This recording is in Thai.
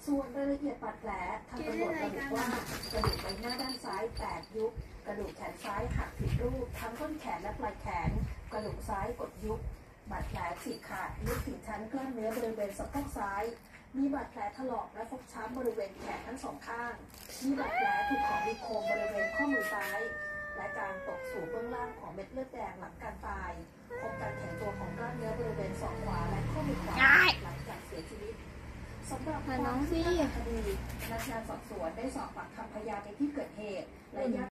ส่วนรายละเอียดบาดแผลทางตำรวจระบุว่ากระดูกใบหน้าด้านซ้ายแตกยุบกระดูกแขนซ้ายหักผิดรูปทั้งต้นแขนและปลายแขนกระดูกซ้ายกดยุบบาดแผลฉีกขาดลึกถึงชั้นกล้ามเนื้อบริเวณสะโพกซ้ายมีบาดแผลถลอกและฟกช้ำบริเวณแขนทั้งสองข้างมีบาดแผลถูกของมีคมบริเวณข้อมือซ้ายและการตกสู่เบื้องล่างของเม็ดเลือดแดงหลังการตายพบการแข็งตัวของกล้ามเนื้อบริเวณศอกขวาและข้อมือขวาหลังจากเสียชีวิตสำหรับความคืบหน้าคดีพนักงานสอบสวนได้สอบปากคำพยานในที่เกิดเหตุและญาติ